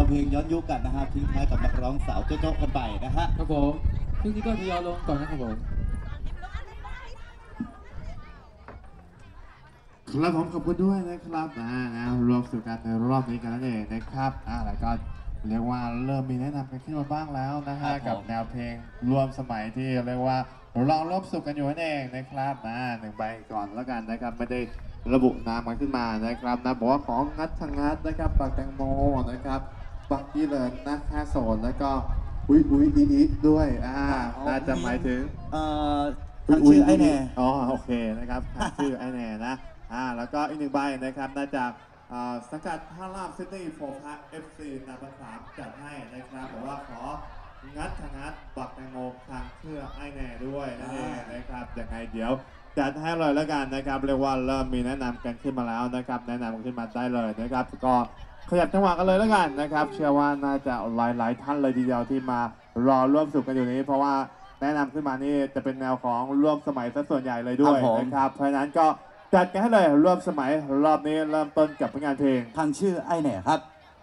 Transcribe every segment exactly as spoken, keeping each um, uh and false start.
เพลงย้อนยุคกันนะฮะทิ้งท้ายกับนักร้องสาวโจ๊กกันไปนะฮะครับผมช่วงนี้ก็ทยอยลงก่อนนะครับผมครับผมขอบคุณด้วยนะครับอ่ารวมสู่การในรอบนี้กันนั่นเองนะครับอ่าแล้วก็เรียกว่าเริ่มมีแนะนำกันขึ้นมาบ้างแล้วนะฮะกับแนวเพลงรวมสมัยที่เรียกว่าลองรวมสุขกันอยู่นั่นเองนะครับอ่าหนึ่งใบก่อนแล้วกันนะครับไม่ได้ระบุนามกันขึ้นมานะครับนะบอกว่าของงัดทางงัดนะครับปักแตงโมนะครับปักยี่เลินนะแค่โซนแล้วก็อุ้ยอุ้ยอีอีด้วยอ่าน่าจะหมายถึงเอ่อทางชื่อไอแน่อ๋อโอเคนะครับทางชื่อไอแน่นะอ่าแล้วก็อีกหนึ่งใบนะครับน่าจะสังกัดท่าราบซิตี้โฟร์พัทเอฟซีนามสามจัดให้นะครับบอกว่าของัดทางงัดบักแตงโมทางเชื่อไอแน่ด้วยนั่นเองนะครับยังไงเดี๋ยวจัดให้เลยแล้วกันนะครับเรียกว่าเริ่มมีแนะนำกันขึ้นมาแล้วนะครับแนะนำขึ้นมาได้เลยนะครับก็ขยับจังหวะกันเลยแล้วกันนะครับเชื่อว่าน่าจะหลายหลายท่านเลยทีเดียวที่มารอร่วมสุขกันอยู่นี้เพราะว่าแนะนำขึ้นมานี่จะเป็นแนวของร่วมสมัยซะส่วนใหญ่เลยด้วยนะครับเพราะฉะนั้นก็จัดกันให้เลยร่วมสมัยรอบนี้เริ่มต้นกับผลงานเพลงทางชื่อไอแน่ครับ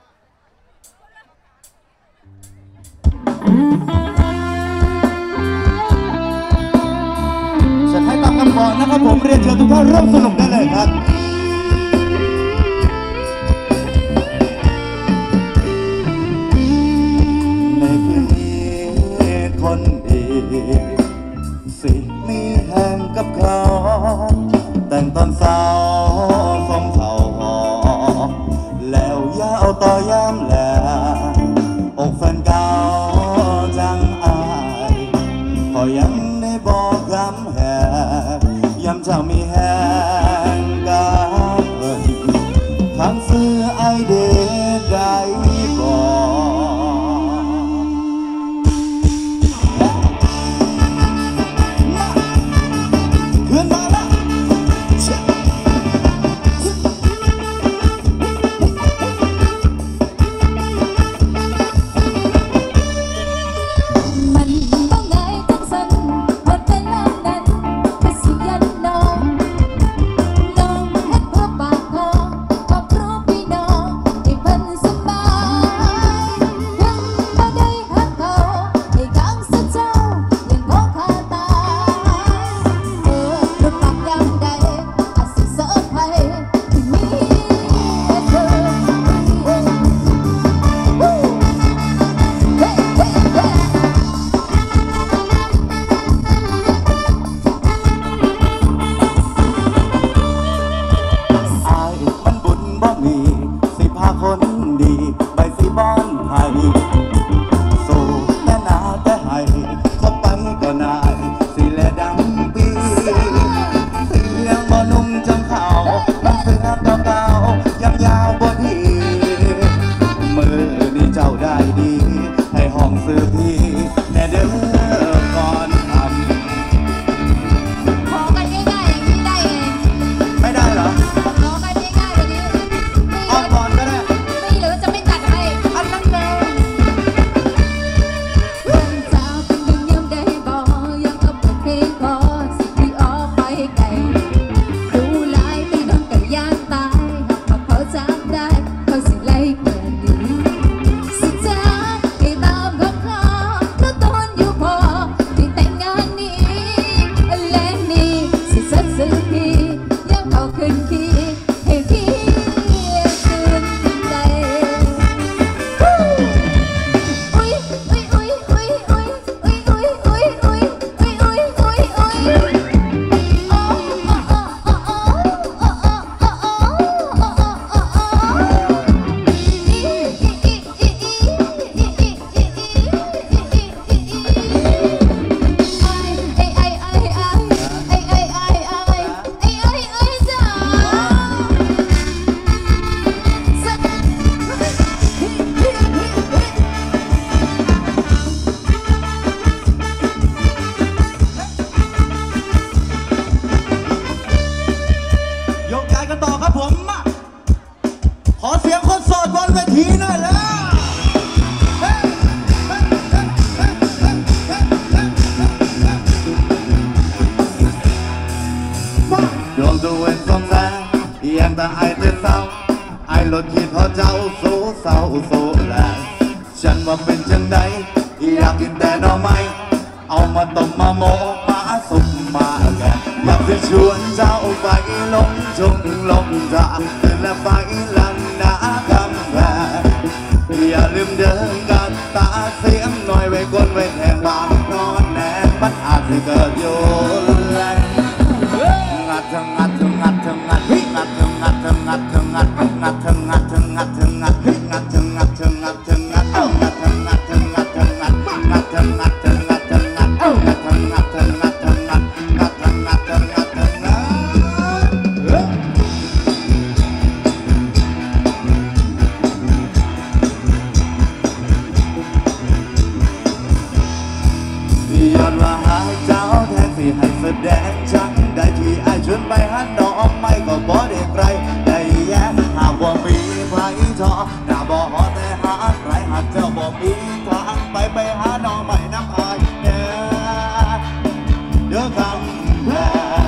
จะให้ตามคำบอกนะครับผมเรียนเชิญทุกท่านร่วมสนุกได้เลยครับในคืนนี้คนดีสิมีแห่งกับเขาแต่งตอนสาวทรงเข่าหอแล้วยาวต่อยามแหลอกแฟนเก่าจังอายพอยังได้บอกคำแหกย้ำเจ้ามีแหงกับเอิญทางซื้อไอเดียได้บอกขึ้นมาละลดขีดพอเจ้าโซเศร้าโซแลฉันว่าเป็นจังใดอยากกินแต่หน่อไม้เอามาต้มมาโมมาสุกมาแกะอยากจะชวนเจ้าไปลงชงลงทางและไปลันนาคำแพงอย่าลืมเดินกันตาเสียงหน่อยไว้ก้นไว้แทงบางนอนแน่มันอาจจะเกิดโยนแรงงัดทั้งงัดทั้งงัดทั้งงัดงัดทั้งงัดทั้งงัดทั้งงัดงัดทั้งงัดทั้งงัดทั้งงัดงัดทั้งงัดทั้งงัดทั้งงัดงัดทั้งงัดทั้งงัดทั้งงัดงัดทั้งงัดทั้งงัดทั้งงัดงัดทั้งงัดทั้งงัดทั้งงัดงัดทั้งงัดทั้งงัดทั้งงัดย้อนว่าหาเจ้าแทนที่ให้แสดงจังได้ที่ไอ้ชวนไปหาดอกไม้ก็บ่ได้ใครได้แย่หากว่ามีไผทอหน้าบ่ฮอแต่หาใครหากเจ้าบ่มีทางไปไปหาดอกไม้น้ำอายเด้อเด้อคำแพ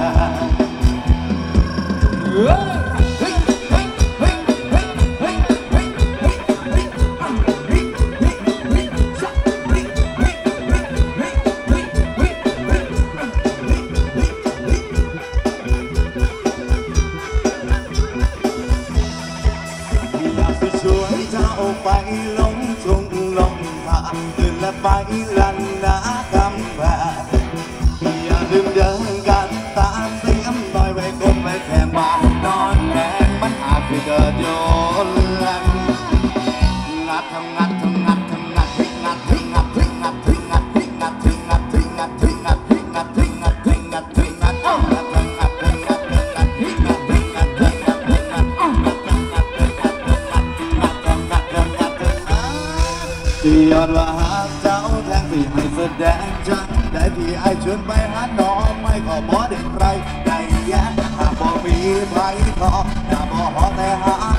ไปลงชงลงทางตื่นและไปลันนาคำแพงอย่าลืมเดินกันตาเสียมหน่อยไว้ก้มไว้แทงบางนอนแทงมันอาจจะเกิดโยนแรงงัดทำงัดทำงัดทำงัดงัดถึงงัดถึงงัดถึงงัดงัดถึงงัดถึงงัดถึงงัดงัดถึงงัดถึงงัดถึงงัดงัดถึงงัดถึงงัดถึงงัดงัดถึงงัดถึงงัดถึงงัดถึงงัดงัดถึงงัดถึงงัดถึงงัดงัดถึงงัดถึงงัดถึงงัดที่ยอดว่าหาเจ้าแทงที่ให้แสดงจังได้ที่ไอ้ชวนไปหาหนอไม่ขอบ่ได้ใครได้แย่หากบ่มีไผทอหน้าบ่ฮอแต่หา